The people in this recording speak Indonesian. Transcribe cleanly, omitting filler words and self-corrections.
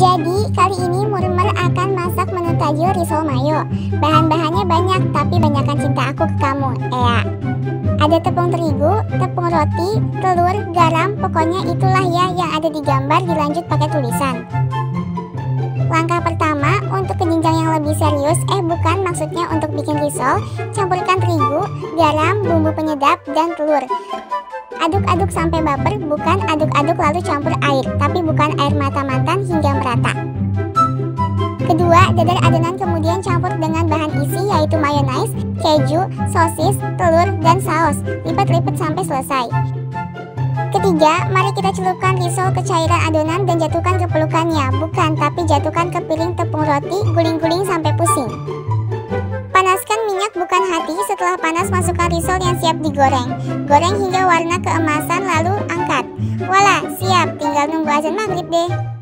Jadi kali ini Murmer akan masak menu tajil risol mayo. Bahan-bahannya banyak, tapi banyakkan cinta aku ke kamu, Ea. Ada tepung terigu, tepung roti, telur, garam, pokoknya itulah ya yang ada di gambar, dilanjut pakai tulisan. Langkah pertama, untuk ke jenjang yang lebih serius, bukan, maksudnya untuk bikin risol, campurkan terigu, garam, bumbu penyedap, dan telur. Aduk-aduk sampai baper, bukan aduk-aduk lalu campur air, tapi bukan air mata mantan hingga merata. Kedua, dadar adonan kemudian campur dengan bahan isi yaitu mayonaise, keju, sosis, telur, dan saus. Lipat-lipat sampai selesai. Ketiga, mari kita celupkan risol ke cairan adonan dan jatuhkan ke pelukannya. Bukan, tapi jatuhkan ke piring tepung roti, guling-guling sampai pusing. Panaskan minyak bukan hati, setelah panas masukkan risol yang siap digoreng. Goreng hingga warna keemasan lalu angkat. Voila, siap, tinggal nunggu azan maghrib deh.